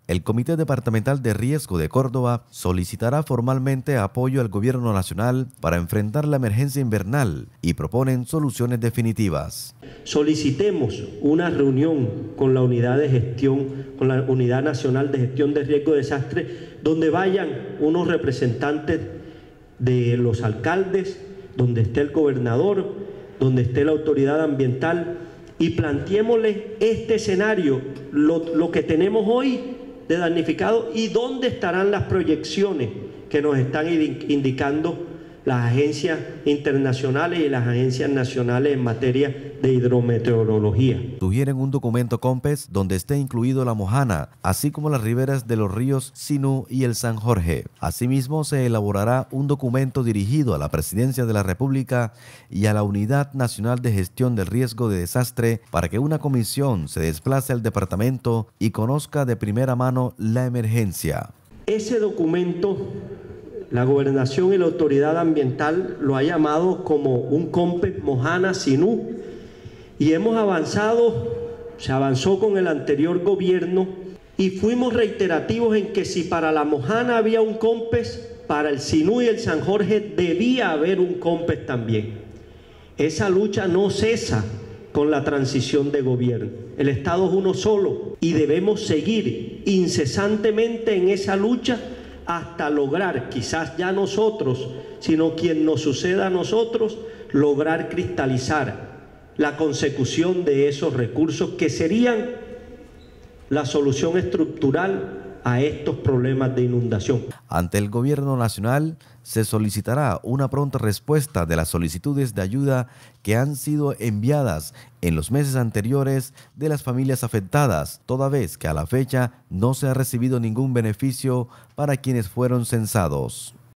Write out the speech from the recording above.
el Comité Departamental de Riesgo de Córdoba solicitará formalmente apoyo al gobierno nacional para enfrentar la emergencia invernal y proponen soluciones definitivas. Solicitemos una reunión con la unidad de gestión, con la Unidad Nacional de Gestión de Riesgo de Desastre, donde vayan unos representantes de los alcaldes, donde esté el gobernador, donde esté la autoridad ambiental, y planteémosle este escenario, lo que tenemos hoy de damnificados y dónde estarán las proyecciones que nos están indicando las agencias internacionales y las agencias nacionales en materia de hidrometeorología. Sugieren un documento COMPES donde esté incluido la Mojana, así como las riberas de los ríos Sinú y el San Jorge. Asimismo, se elaborará un documento dirigido a la Presidencia de la República y a la Unidad Nacional de Gestión del Riesgo de Desastre para que una comisión se desplace al departamento y conozca de primera mano la emergencia. Ese documento, la Gobernación y la Autoridad Ambiental lo ha llamado como un COMPES Mojana Sinú, y hemos avanzado, se avanzó con el anterior gobierno y fuimos reiterativos en que si para la Mojana había un COMPES, para el Sinú y el San Jorge debía haber un COMPES también. Esa lucha no cesa con la transición de gobierno. El Estado es uno solo y debemos seguir incesantemente en esa lucha hasta lograr, quizás ya nosotros, sino quien nos suceda a nosotros, lograr cristalizar la consecución de esos recursos que serían la solución estructural a estos problemas de inundación. Ante el gobierno nacional se solicitará una pronta respuesta de las solicitudes de ayuda que han sido enviadas en los meses anteriores de las familias afectadas, toda vez que a la fecha no se ha recibido ningún beneficio para quienes fueron censados.